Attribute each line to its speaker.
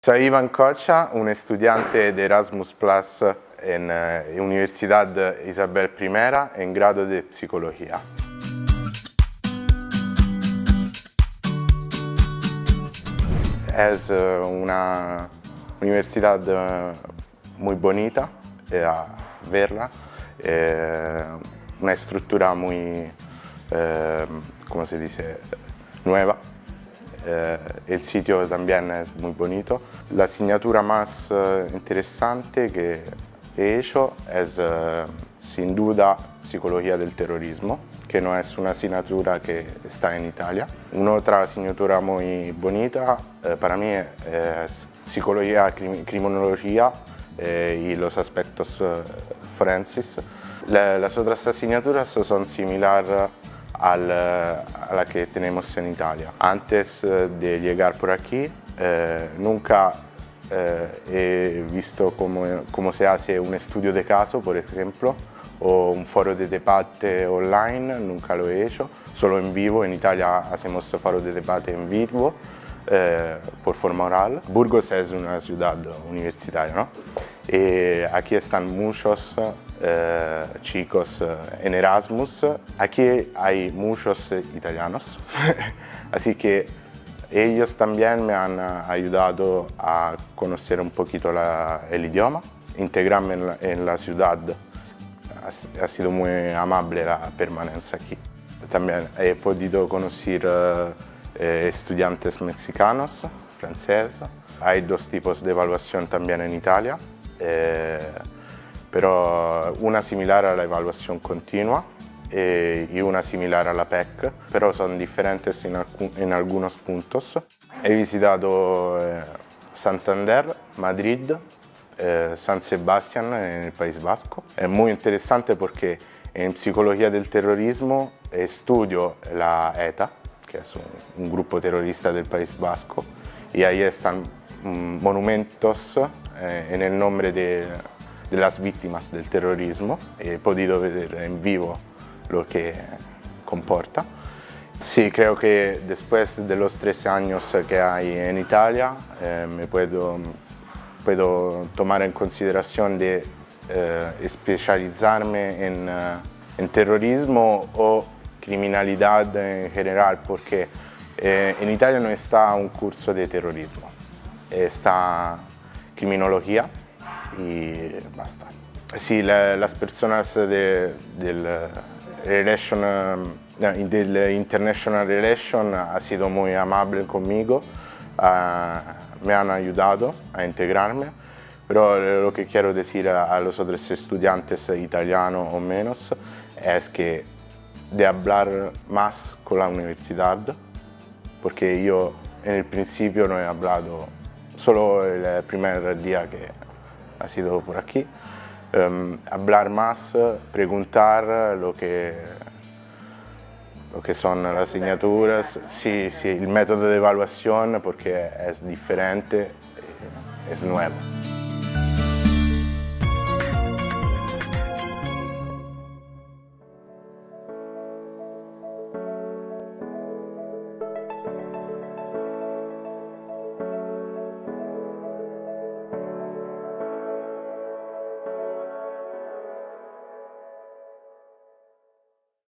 Speaker 1: Soy Ivan Cocha, un estudiante de Erasmus Plus en Universidad Isabel I en grado de Psicología. Es una universidad muy bonita a verla, una estructura muy, ¿cómo se dice?, nueva. El sitio también es muy bonito. La asignatura más interesante que he hecho es sin duda Psicología del Terrorismo, que no es una asignatura que está en Italia. Una otra asignatura muy bonita para mí es Psicología, Criminología y los aspectos forenses. Las otras asignaturas son similares a la que tenemos en Italia. Antes de llegar por aquí, nunca he visto cómo se hace un estudio de caso, por ejemplo, o un foro de debate online, nunca lo he hecho, solo en vivo. En Italia hacemos foro de debate en vivo, por forma oral. Burgos es una ciudad universitaria, ¿no? Y aquí están muchos chicos en Erasmus. Aquí hay muchos italianos, así que ellos también me han ayudado a conocer un poquito el idioma, integrarme en la ciudad. Ha sido muy amable la permanencia aquí. También he podido conocer estudiantes mexicanos, franceses. Hay dos tipos de evaluación también en Italia, pero una similar a la evaluación continua y una similar a la PEC, pero son diferentes en algunos puntos. He visitado Santander, Madrid, San Sebastián en el País Vasco. Es muy interesante porque en Psicología del Terrorismo estudio la ETA, que es un grupo terrorista del País Vasco, y ahí están monumentos en el nombre de las víctimas del terrorismo. He podido ver en vivo lo que comporta. Sí, creo que después de los 13 años que hay en Italia, me puedo tomar en consideración de especializarme en terrorismo o criminalidad en general, porque en Italia no está un curso de terrorismo, está criminología y basta. Sí, las personas del International Relation han sido muy amables conmigo, me han ayudado a integrarme, pero lo que quiero decir a los otros estudiantes italianos o menos es que de hablar más con la universidad, porque yo en el principio no he hablado, solo el primer día que ha sido por aquí. Hablar más, preguntar lo que son las asignaturas, sí, el método de evaluación, porque es diferente, es nuevo.